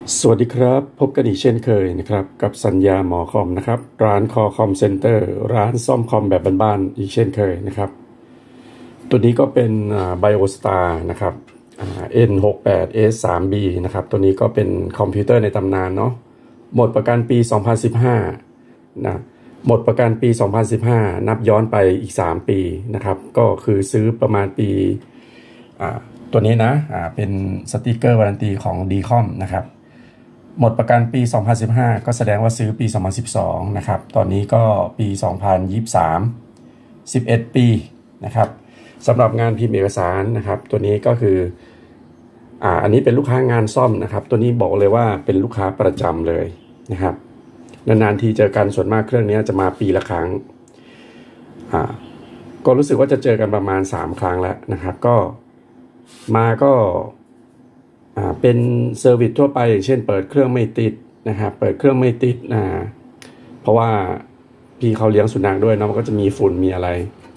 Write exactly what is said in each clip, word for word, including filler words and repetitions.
สวัสดีครับพบกันอีกเช่นเคยนะครับกับสัญญาหมอคอมนะครับร้านคอคอมเซ็นเตอร์ร้านซ่อมคอมแบบบ้านๆอีกเช่นเคยนะครับตัวนี้ก็เป็นไบโอสตาร์นะครับ เอ็น หกแปด เอส ทรี บี นะครับตัวนี้ก็เป็นคอมพิวเตอร์ในตำนานเนาะหมดประกันปีสองพันสิบห้านะหมดประกันปีสองพันสิบห้านับย้อนไปอีกสามปีนะครับก็คือซื้อประมาณปีอ่าตัวนี้นะอ่าเป็นสติกเกอร์วารันตีของ ดี คอม นะครับหมดประกันปีสองพันสิบห้าก็แสดงว่าซื้อปีสองพันสิบสองนะครับตอนนี้ก็ปีสองพันยี่สิบสาม สิบเอ็ดปีนะครับสำหรับงานพิมพ์เอกสารนะครับตัวนี้ก็คืออ่าอันนี้เป็นลูกค้างานซ่อมนะครับตัวนี้บอกเลยว่าเป็นลูกค้าประจำเลยนะครับนานๆทีเจอกันส่วนมากเครื่องนี้จะมาปีละครั้งอ่าก็รู้สึกว่าจะเจอกันประมาณสามครั้งแล้วนะครับก็มาก็อ่าเป็นเซอร์วิสทั่วไปอย่างเช่นเปิดเครื่องไม่ติดนะครับเปิดเครื่องไม่ติดอ่าเพราะว่าพี่เขาเลี้ยงสุนัขด้วยเนาะมันก็จะมีฝุ่นมีอะไร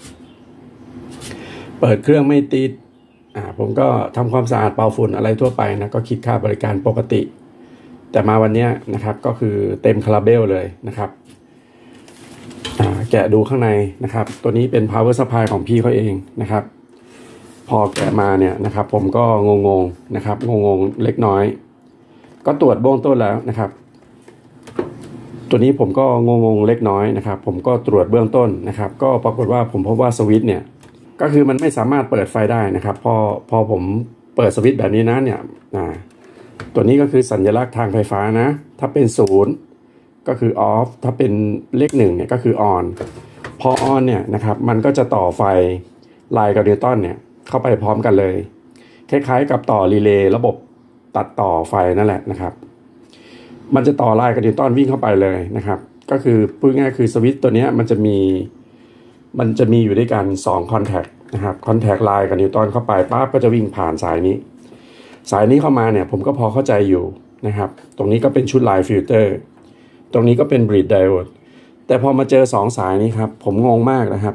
เปิดเครื่องไม่ติดอ่าผมก็ทำความสะอาดเป่าฝุ่นอะไรทั่วไปนะก็คิดค่าบริการปกติแต่มาวันนี้นะครับก็คือเต็มคาราเบลเลยนะครับอ่าแกะดูข้างในนะครับตัวนี้เป็น power supply ของพี่เขาเองนะครับพอแกะมาเนี่ยนะครับผมก็งงๆนะครับงงๆเล็กน้อยก็ตรวจเบื้องต้นแล้วนะครับตัวนี้ผมก็งงๆเล็กน้อยนะครับผมก็ตรวจเบื้องต้นนะครับก็ปรากฏว่าผมพบว่าสวิตช์เนี่ยก็คือมันไม่สามารถเปิดไฟได้นะครับพอพอผมเปิดสวิตช์แบบนี้นะเนี่ยอ่าตัวนี้ก็คือสัญลักษณ์ทางไฟฟ้านะถ้าเป็นศูนย์ก็คือ off ถ้าเป็นเลขหนึ่งเนี่ยก็คือ on พอ on เนี่ยนะครับมันก็จะต่อไฟไลน์กับนิวตันเนี่ยเข้าไปพร้อมกันเลยคล้ายๆกับต่อรีเลย์ระบบตัดต่อไฟนั่นแหละนะครับมันจะต่อไลน์กับนิวตันวิ่งเข้าไปเลยนะครับก็คือพูดง่ายคือสวิตช์ตัวนี้มันจะมีมันจะมีอยู่ด้วยกันสองคอนแทคนะครับคอนแทคไลน์กับนิวตันเข้าไปปั๊บก็จะวิ่งผ่านสายนี้สายนี้เข้ามาเนี่ยผมก็พอเข้าใจอยู่นะครับตรงนี้ก็เป็นชุดไลน์ฟิลเตอร์ตรงนี้ก็เป็นบรีดไดโอดแต่พอมาเจอสองสายนี้ครับผมงงมากนะครับ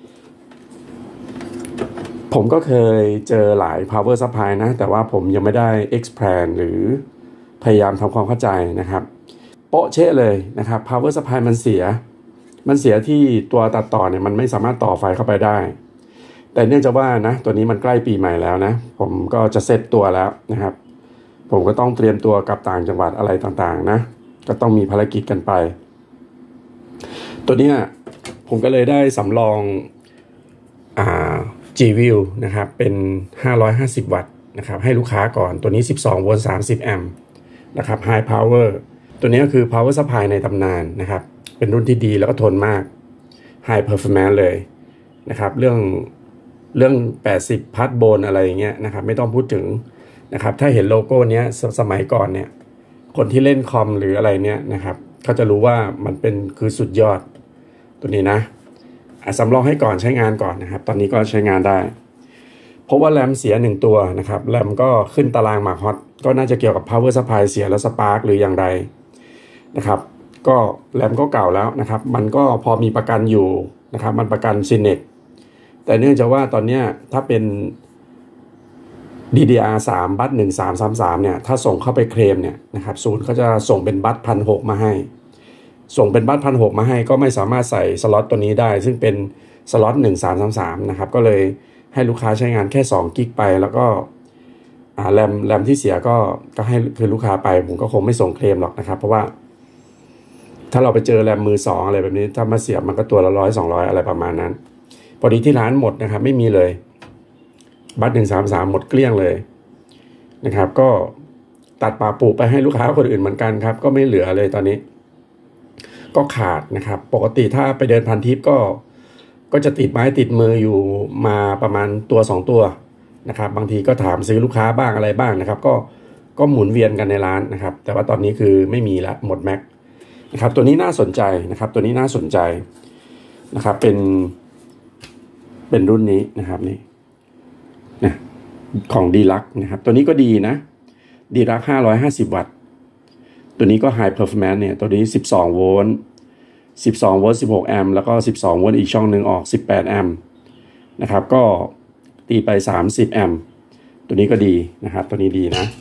ผมก็เคยเจอหลาย power supply นะแต่ว่าผมยังไม่ได้ expand หรือพยายามทำความเข้าใจนะครับโป๊ะเช๊ะเลยนะครับ power supply มันเสียมันเสียที่ตัวตัดต่อเนี่ยมันไม่สามารถต่อไฟเข้าไปได้แต่เนื่องจากว่านะตัวนี้มันใกล้ปีใหม่แล้วนะผมก็จะเซตตัวแล้วนะครับผมก็ต้องเตรียมตัวกลับต่างจังหวัดอะไรต่างๆนะก็ต้องมีภารกิจกันไปตัวนี้ผมก็เลยได้สำรองอ่าG-View นะครับเป็นห้าร้อยห้าสิบวัตต์นะครับให้ลูกค้าก่อนตัวนี้สิบสองโวลต์สามสิบแอมป์นะครับ High Power ตัวนี้ก็คือ Power Supply ในตำนานนะครับเป็นรุ่นที่ดีแล้วก็ทนมาก High Performance เลยนะครับเรื่องเรื่องแปดสิบพัทโบนอะไรอย่างเงี้ยนะครับไม่ต้องพูดถึงนะครับถ้าเห็นโลโก้เนี้ยสมัยก่อนเนี่ยคนที่เล่นคอมหรืออะไรเนี้ยนะครับเขาจะรู้ว่ามันเป็นคือสุดยอดตัวนี้นะสำรองให้ก่อนใช้งานก่อนนะครับตอนนี้ก็ใช้งานได้เพราะว่าแรมเสียหนึ่งตัวนะครับแรมก็ขึ้นตารางมาฮอตก็น่าจะเกี่ยวกับ power supply เสียแล้วสปาร์คหรืออย่างไรนะครับก็แรมก็เก่าแล้วนะครับมันก็พอมีประกันอยู่นะครับมันประกันซินเน็กแต่เนื่องจากว่าตอนนี้ถ้าเป็น ดี ดี อาร์ สาม บัตหนึ่งสามสามสามเนี่ยถ้าส่งเข้าไปเคลมเนี่ยนะครับศูนย์เขาจะส่งเป็นบัตพันหกมาให้ส่งเป็นบัตพันหกมาให้ก็ไม่สามารถใส่สล็อตตัวนี้ได้ซึ่งเป็นสล็อตหนึ่งสามสามสามนะครับก็เลยให้ลูกค้าใช้งานแค่สองกิกไปแล้วก็อ่าแรมแรมที่เสียก็ก็ให้คือลูกค้าไปผมก็คงไม่ส่งเคลมหรอกนะครับเพราะว่าถ้าเราไปเจอแรมมือสองอะไรแบบนี้ถ้ามาเสียบมันก็ตัวละร้อยสองร้อยอะไรประมาณนั้นพอดีที่ร้านหมดนะครับไม่มีเลยบัตหนึ่งสามสามหมดเกลี้ยงเลยนะครับก็ตัดปาปูไปให้ลูกค้าคนอื่นเหมือนกันครับก็ไม่เหลือเลยตอนนี้ก็ขาดนะครับปกติถ้าไปเดินพันทิปก็ก็จะติดไม้ติดมืออยู่มาประมาณตัวสองตัวนะครับบางทีก็ถามซื้อลูกค้าบ้างอะไรบ้างนะครับก็ก็หมุนเวียนกันในร้านนะครับแต่ว่าตอนนี้คือไม่มีละหมดแม็กนะครับตัวนี้น่าสนใจนะครับตัวนี้น่าสนใจนะครับเป็นเป็นรุ่นนี้นะครับนี่นะของดีลักนะครับตัวนี้ก็ดีนะดีลักห้าร้อยห้าสิบวัตต์ตัวนี้ก็ High Performance เนี่ยตัวนี้สิบสองโวลต์สิบสองโวลต์สิบหกแอมป์แล้วก็สิบสองโวลต์อีกช่องนึงออกสิบแปดแอมป์นะครับก็ตีไปสามสิบแอมป์ตัวนี้ก็ดีนะครับตัวนี้ดีนะ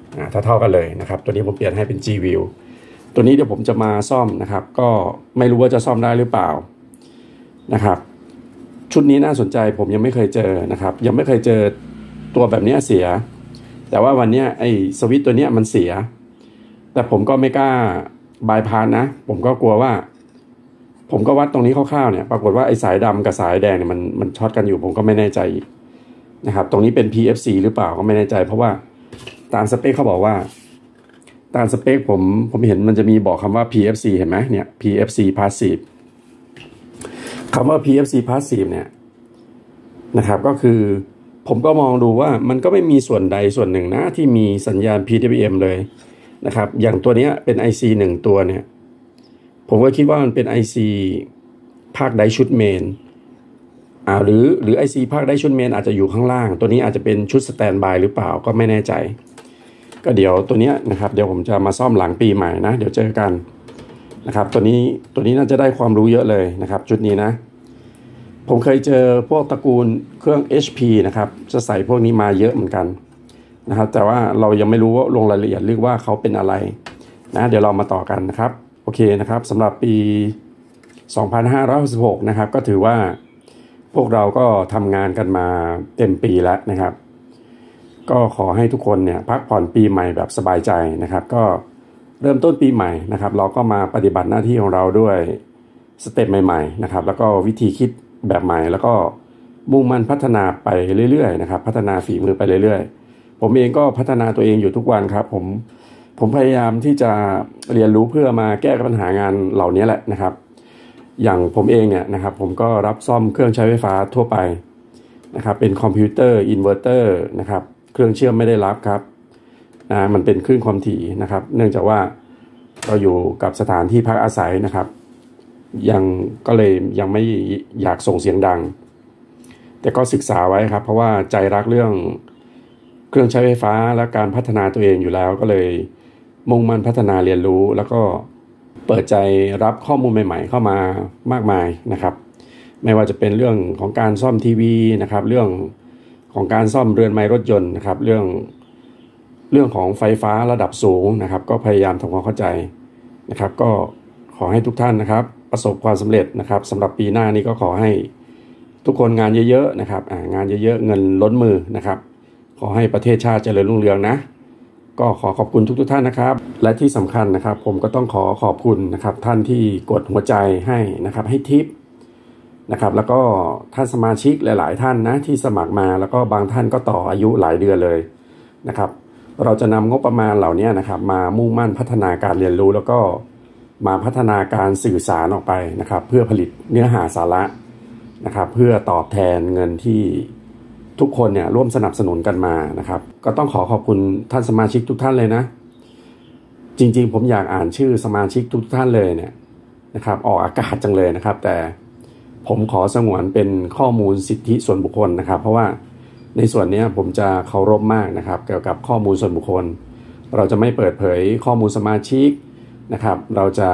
อ่าเท่าๆกันเลยนะครับตัวนี้ผมเปลี่ยนให้เป็น G-View ตัวนี้เดี๋ยวผมจะมาซ่อมนะครับก็ไม่รู้ว่าจะซ่อมได้หรือเปล่านะครับชุดนี้น่าสนใจผมยังไม่เคยเจอนะครับยังไม่เคยเจอตัวแบบนี้เสียแต่ว่าวันนี้ไอ้สวิตช์ตัวนี้มันเสียแต่ผมก็ไม่กล้าบายพาสนะผมก็กลัวว่าผมก็วัดตรงนี้คร่าวๆเนี่ยปรากฏว่าไอ้สายดำกับสายแดงเนี่ยมันมันช็อตกันอยู่ผมก็ไม่แน่ใจนะครับตรงนี้เป็น พี เอฟ ซี หรือเปล่าก็ไม่แน่ใจเพราะว่าตามสเปคเขาบอกว่าตามสเปคผมผมเห็นมันจะมีบอกคำว่า พี เอฟ ซี เห็นไหมเนี่ย พี เอฟ ซี Passive คำว่า พี เอฟ ซี Passive เนี่ยนะครับก็คือผมก็มองดูว่ามันก็ไม่มีส่วนใดส่วนหนึ่งนะที่มีสัญญาณ พี ดับเบิลยู เอ็ม เลยนะครับอย่างตัวนี้เป็น ไอ ซี หนึ่งตัวเนี่ยผมก็คิดว่ามันเป็น ไอ ซี ภาคไดชุดเมนอ่าหรือหรือ ไอ ซี ภาคไดชุดเมนอาจจะอยู่ข้างล่างตัวนี้อาจจะเป็นชุดสแตนด์บายหรือเปล่าก็ไม่แน่ใจก็เดี๋ยวตัวนี้นะครับเดี๋ยวผมจะมาซ่อมหลังปีใหม่นะเดี๋ยวเจอกันนะครับตัวนี้ตัวนี้น่าจะได้ความรู้เยอะเลยนะครับชุดนี้นะผมเคยเจอพวกตระกูลเครื่อง เอช พี นะครับจะใส่พวกนี้มาเยอะเหมือนกันนะครับแต่ว่าเรายังไม่รู้ว่าลงรายละเอียดเรื่องว่าเขาเป็นอะไรนะเดี๋ยวเรามาต่อกันนะครับโอเคนะครับสำหรับปีสองพันห้าร้อยหกสิบหกนะครับก็ถือว่าพวกเราก็ทำงานกันมาเต็มปีแล้วนะครับก็ขอให้ทุกคนเนี่ยพักผ่อนปีใหม่แบบสบายใจนะครับก็เริ่มต้นปีใหม่นะครับเราก็มาปฏิบัติหน้าที่ของเราด้วยสเต็ปใหม่ๆนะครับแล้วก็วิธีคิดแบบใหม่แล้วก็มุ่งมั่นพัฒนาไปเรื่อยๆนะครับพัฒนาฝีมือไปเรื่อยๆผมเองก็พัฒนาตัวเองอยู่ทุกวันครับผมผมพยายามที่จะเรียนรู้เพื่อมาแก้ปัญหางานเหล่านี้แหละนะครับอย่างผมเองเนี่ยนะครับผมก็รับซ่อมเครื่องใช้ไฟฟ้าทั่วไปนะครับเป็นคอมพิวเตอร์อินเวอร์เตอร์นะครับเครื่องเชื่อมไม่ได้รับครับนะมันเป็นคลื่นความถี่นะครับเนื่องจากว่าเราอยู่กับสถานที่พักอาศัยนะครับยังก็เลยยังไม่อยากส่งเสียงดังแต่ก็ศึกษาไว้ครับเพราะว่าใจรักเรื่องเครื่องใช้ไฟฟ้าและการพัฒนาตัวเองอยู่แล้วก็เลยมุ่งมั่นพัฒนาเรียนรู้แล้วก็เปิดใจรับข้อมูลใหม่ๆเข้ามามากมายนะครับไม่ว่าจะเป็นเรื่องของการซ่อมทีวีนะครับเรื่องของการซ่อมเรือนไม้รถยนต์นะครับเรื่องเรื่องของไฟฟ้าระดับสูงนะครับก็พยายามทำความเข้าใจนะครับก็ขอให้ทุกท่านนะครับประสบความสำเร็จนะครับสำหรับปีหน้านี้ก็ขอให้ทุกคนงานเยอะๆนะครับอ่างานเยอะๆเงินล้นมือนะครับขอให้ประเทศชาติเจริญรุ่งเรืองนะก็ขอขอบคุณทุกๆท่านนะครับและที่สำคัญนะครับผมก็ต้องขอขอบคุณนะครับท่านที่กดหัวใจให้นะครับให้ทิปนะครับแล้วก็ท่านสมาชิกหลายๆท่านนะที่สมัครมาแล้วก็บางท่านก็ต่ออายุหลายเดือนเลยนะครับเราจะนำงบประมาณเหล่านี้นะครับมามุ่งมั่นพัฒนาการเรียนรู้แล้วก็มาพัฒนาการสื่อสารออกไปนะครับเพื่อผลิตเนื้อหาสาระนะครับเพื่อตอบแทนเงินที่ทุกคนเนี่ยร่วมสนับสนุนกันมานะครับก็ต้องขอขอบคุณท่านสมาชิกทุกท่านเลยนะจริงๆผมอยากอ่านชื่อสมาชิกทุกท่านเลยเนี่ยนะครับออกอากาศจังเลยนะครับแต่ผมขอสงวนเป็นข้อมูลสิทธิส่วนบุคคลนะครับเพราะว่าในส่วนนี้ผมจะเคารพมากนะครับเกี่ยวกับข้อมูลส่วนบุคคลเราจะไม่เปิดเผยข้อมูลสมาชิกนะครับเราจะ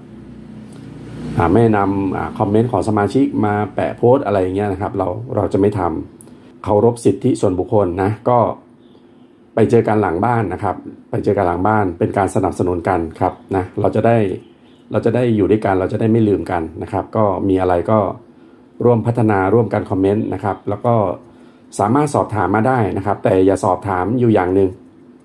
ไม่นำคอมเมนต์ของสมาชิกมาแปะโพสต์อะไรอย่างเงี้ยนะครับเราเราจะไม่ทำเคารพสิทธิส่วนบุคคลนะก็ไปเจอกันหลังบ้านนะครับไปเจอกันหลังบ้านเป็นการสนับสนุนกันครับนะเราจะได้เราจะได้อยู่ด้วยกันเราจะได้ไม่ลืมกันนะครับก็มีอะไรก็ร่วมพัฒนาร่วมกันคอมเมนต์นะครับแล้วก็สามารถสอบถามมาได้นะครับแต่อย่าสอบถามอยู่อย่างหนึ่ง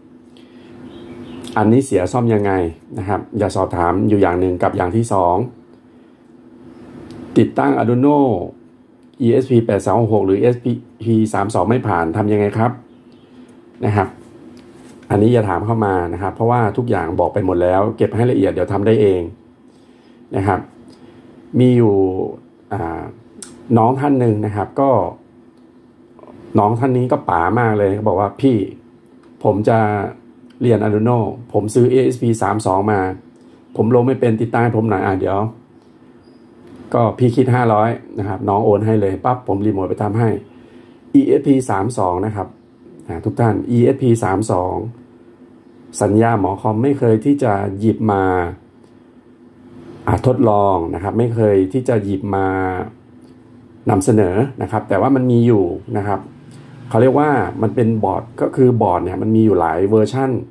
อันนี้เสียซ่อมยังไงนะครับอย่าสอบถามอยู่อย่างหนึ่งกับอย่างที่สองติดตั้ง Arduino อี เอส พี แปดสามหกหก หรือ อี เอส พี สามสองไม่ผ่านทำยังไงครับนะครับอันนี้อย่าถามเข้ามานะครับเพราะว่าทุกอย่างบอกไปหมดแล้วเก็บให้ละเอียดเดี๋ยวทำได้เองนะครับมีอยู่น้องท่านหนึ่งนะครับก็น้องท่านนี้ก็ป๋ามากเลยเขาบอกว่าพี่ผมจะเรียน Arduino ผมซื้อ อี เอส พี สามสองมาผมลงไม่เป็นติดตั้งให้ผมหน่อยอ่ะเดี๋ยวก็พี่คิดห้าร้อยนะครับน้องโอนให้เลยปั๊บผมรีโมทไปทำให้ อี เอส พี สามสองนะครับทุกท่าน อี เอส พี สามสองสัญญาหมอคอมไม่เคยที่จะหยิบมาทดลองนะครับไม่เคยที่จะหยิบมานำเสนอนะครับแต่ว่ามันมีอยู่นะครับเขาเรียกว่ามันเป็นบอร์ดก็คือบอร์ดเนี่ยมันมีอยู่หลายเวอร์ชั่น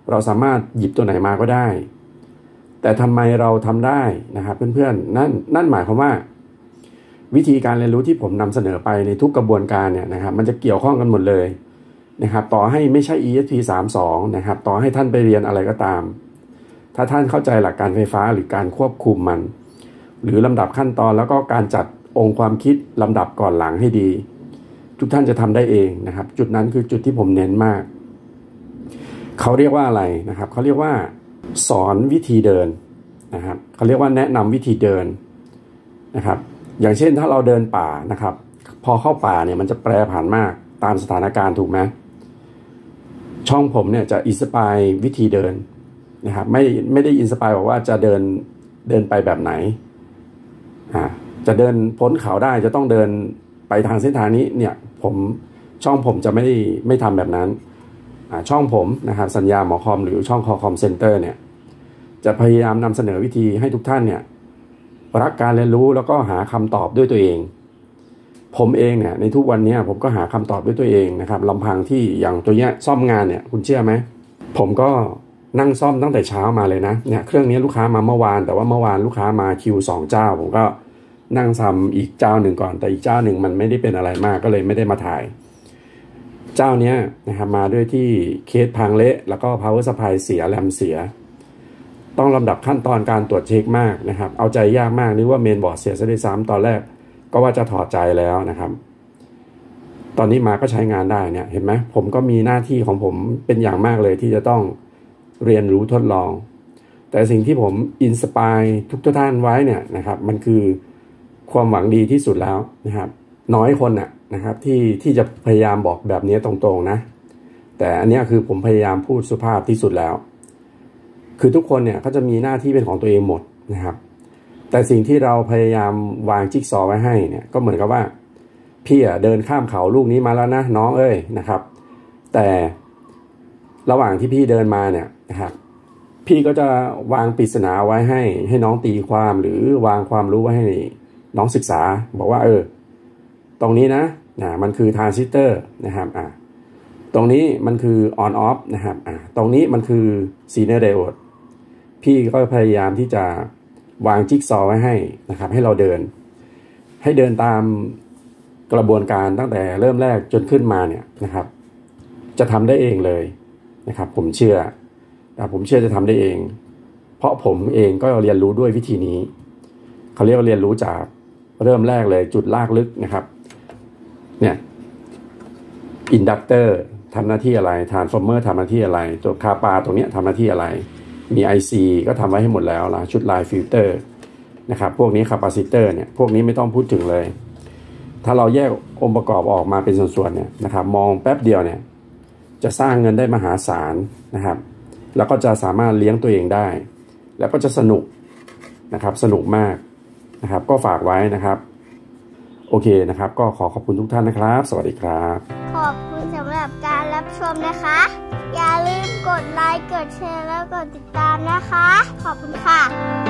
เราสามารถหยิบตัวไหนมาก็ได้แต่ทำไมเราทำได้นะครับเพื่อนๆนั่นนั่นหมายความว่าวิธีการเรียนรู้ที่ผมนำเสนอไปในทุกกระบวนการเนี่ยนะครับมันจะเกี่ยวข้องกันหมดเลยนะครับต่อให้ไม่ใช่ อี เอส พี สามสิบสองนะครับต่อให้ท่านไปเรียนอะไรก็ตามถ้าท่านเข้าใจหลักการไฟฟ้าหรือการควบคุมมันหรือลำดับขั้นตอนแล้วก็การจัดองค์ความคิดลำดับก่อนหลังให้ดีทุกท่านจะทำได้เองนะครับจุดนั้นคือจุดที่ผมเน้นมากเขาเรียกว่าอะไรนะครับเขาเรียกว่าสอนวิธีเดินนะครับเขาเรียกว่าแนะนำวิธีเดินนะครับอย่างเช่นถ้าเราเดินป่านะครับพอเข้าป่าเนี่ยมันจะแปรผันมากตามสถานการณ์ถูกไหมช่องผมเนี่ยจะอินสปายวิธีเดินนะครับไม่ไม่ได้อินสปายบอกว่าจะเดินเดินไปแบบไหนอ่าจะเดินพ้นเขาได้จะต้องเดินไปทางเส้นทางนี้เนี่ยผมช่องผมจะไม่ไม่ทำแบบนั้นอ่าช่องผมนะครับสัญญาหมอคอมหรือช่องคอคอมเซ็นเตอร์เนี่ยจะพยายามนำเสนอวิธีให้ทุกท่านเนี่ยรักการเรียนรู้แล้วก็หาคำตอบด้วยตัวเองผมเองเนี่ยในทุกวันนี้ผมก็หาคำตอบด้วยตัวเองนะครับลำพังที่อย่างตัวเนี้ยซ่อมงานเนี่ยคุณเชื่อไหมผมก็นั่งซ่อมตั้งแต่เช้ามาเลยนะเนี่ยเครื่องนี้ลูกค้ามาเมื่อวานแต่ว่าเมื่อวานลูกค้ามาคิวสองเจ้าผมก็นั่งทำอีกเจ้าหนึ่งก่อนแต่อีกเจ้าหนึ่งมันไม่ได้เป็นอะไรมากก็เลยไม่ได้มาถ่ายเจ้านี้นะครับมาด้วยที่เคสพังเละแล้วก็ power supply เสียแรมเสียต้องลำดับขั้นตอนการตรวจเช็คมากนะครับเอาใจยากมากนึกว่าเมนบอร์ดเสียซะด้วยซ้ำตอนแรกก็ว่าจะถอดใจแล้วนะครับตอนนี้มาก็ใช้งานได้เนี่ยเห็นไหมผมก็มีหน้าที่ของผมเป็นอย่างมากเลยที่จะต้องเรียนรู้ทดลองแต่สิ่งที่ผมอินสปายทุกท่านไว้เนี่ยนะครับมันคือความหวังดีที่สุดแล้วนะครับน้อยคนน่ะนะครับที่ที่จะพยายามบอกแบบนี้ตรงๆนะแต่อันนี้คือผมพยายามพูดสุภาพที่สุดแล้วคือทุกคนเนี่ยเขาจะมีหน้าที่เป็นของตัวเองหมดนะครับแต่สิ่งที่เราพยายามวางจิ๊กซอว์ไว้ให้เนี่ยก็เหมือนกับว่าพี่อ่ะเดินข้ามเขาลูกนี้มาแล้วนะน้องเอ้ยนะครับแต่ระหว่างที่พี่เดินมาเนี่ยนะครับพี่ก็จะวางปริศนาไว้ให้ให้น้องตีความหรือวางความรู้ไว้ให้น้องศึกษาบอกว่าเออตรงนี้นะนะมันคือทรานซิสเตอร์นะครับอ่ะตรงนี้มันคือออนออฟนะครับอ่ะตรงนี้มันคือซีเนอร์ไดโอดพี่ก็พยายามที่จะวางจิ๊กซอว์ไว้ให้นะครับให้เราเดินให้เดินตามกระบวนการตั้งแต่เริ่มแรกจนขึ้นมาเนี่ยนะครับจะทำได้เองเลยนะครับผมเชื่อแต่ผมเชื่อจะทำได้เองเพราะผมเองก็เรียนรู้ด้วยวิธีนี้เขาเรียกว่าเรียนรู้จากเริ่มแรกเลยจุดลากลึกนะครับเนี่ยอินดักเตอร์ทำหน้าที่อะไรทรานส์ฟอร์เมอร์ทำหน้าที่อะไรตัวคาปาตรงนี้ทำหน้าที่อะไรมี ไอ ซี ก็ทำไว้ให้หมดแล้วละชุดไลน์ฟิลเตอร์นะครับพวกนี้คาปาซิเตอร์เนี่ยพวกนี้ไม่ต้องพูดถึงเลยถ้าเราแยกองค์ประกอบออกมาเป็นส่วนๆเนี่ยนะครับมองแป๊บเดียวเนี่ยจะสร้างเงินได้มหาศาลนะครับแล้วก็จะสามารถเลี้ยงตัวเองได้แล้วก็จะสนุกนะครับสนุกมากนะครับก็ฝากไว้นะครับโอเคนะครับก็ขอขอบคุณทุกท่านนะครับสวัสดีครับขอบคุณสำหรับการรับชมนะคะอย่าลืมกดไลค์กดแชร์แล้วกดติดตามนะคะขอบคุณค่ะ